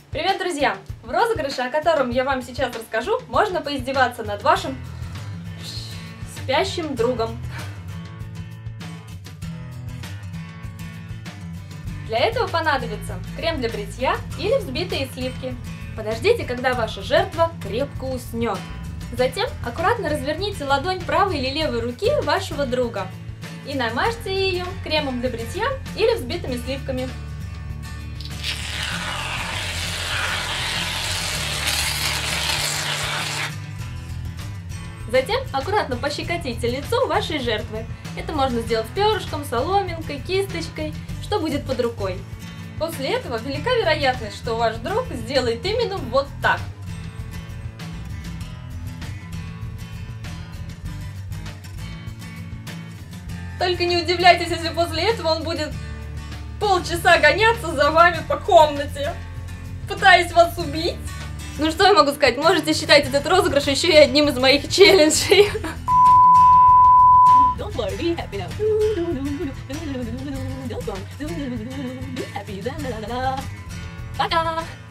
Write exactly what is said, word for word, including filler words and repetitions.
Привет, друзья! В розыгрыше, о котором я вам сейчас расскажу, можно поиздеваться над вашим спящим другом. Для этого понадобится крем для бритья или взбитые сливки. Подождите, когда ваша жертва крепко уснет. Затем аккуратно разверните ладонь правой или левой руки вашего друга и намажьте ее кремом для бритья или взбитыми сливками. Затем аккуратно пощекотите лицо вашей жертвы. Это можно сделать перышком, соломинкой, кисточкой, что будет под рукой. После этого велика вероятность, что ваш друг сделает именно вот так. Только не удивляйтесь, если после этого он будет полчаса гоняться за вами по комнате, пытаясь вас убить. Ну что я могу сказать, можете считать этот розыгрыш еще и одним из моих челленджей. Don't worry, be happy now. Don't worry, be happy. Пока!